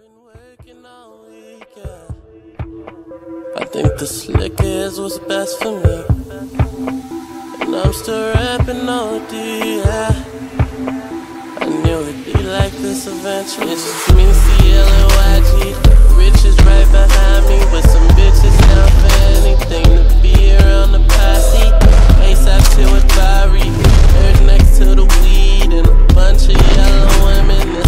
been working all weekend. I think the slick is what's best for me. And I'm still rapping OD, yeah. I knew it'd be like this eventually. It's just me, CL and YG. Rich is right behind me with some bitches down for anything to be around the posse. ASAP till with Barry. Earth next to the weed and a bunch of yellow women.